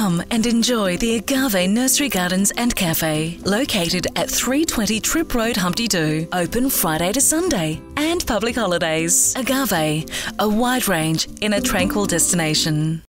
Come and enjoy the Agave Nursery Gardens and Cafe, located at 320 Trip Road, Humpty Doo, open Friday to Sunday and public holidays. Agave, a wide range in a tranquil destination.